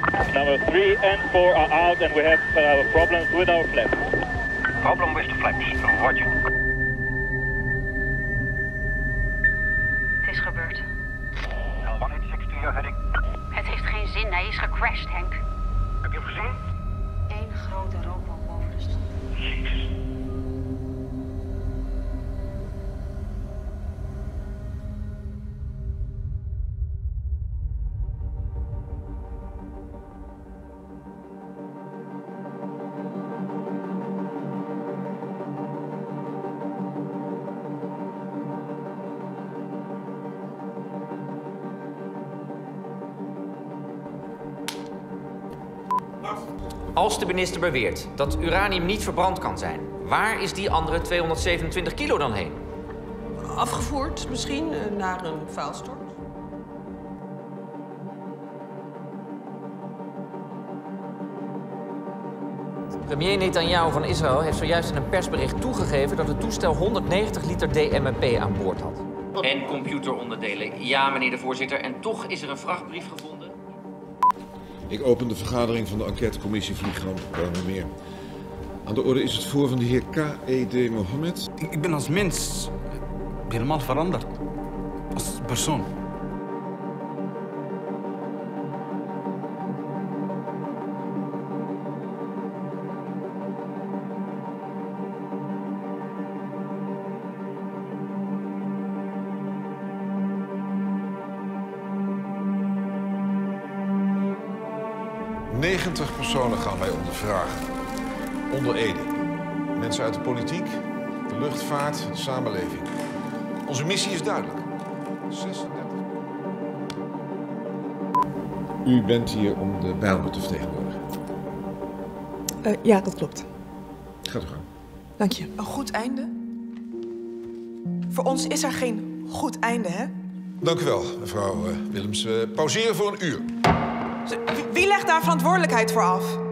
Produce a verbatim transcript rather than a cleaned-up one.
Number three and four are out and we have uh, problems with our flaps. Problem with the flaps. Roger. Het is gebeurd. L one eight six to your heading. Het heeft geen zin, hij is gecrashed, Henk. Heb je hem gezien? Eén grote rookbom boven de stad. Jezus. Als de minister beweert dat uranium niet verbrand kan zijn, waar is die andere tweehonderdzevenentwintig kilo dan heen? Afgevoerd misschien naar een vuilstort. Premier Netanyahu van Israël heeft zojuist in een persbericht toegegeven dat het toestel honderdnegentig liter D M M P aan boord had. En computeronderdelen. Ja, meneer de voorzitter. En toch is er een vrachtbrief gevonden. Ik open de vergadering van de enquêtecommissie Vliegramp Bijlmermeer. Aan de orde is het voor van de heer K E D Mohammed. Ik, ik ben als mens helemaal veranderd. Als persoon. negentig personen gaan wij ondervragen. Onder Ede. Mensen uit de politiek, de luchtvaart, de samenleving. Onze missie is duidelijk. zesendertig. U bent hier om de Bijlmer te vertegenwoordigen. Uh, ja, dat klopt. Gaat u gang. Dank je. Een goed einde? Voor ons is er geen goed einde, hè? Dank u wel, mevrouw uh, Willems. We pauzeren voor een uur. Wie legt daar verantwoordelijkheid voor af?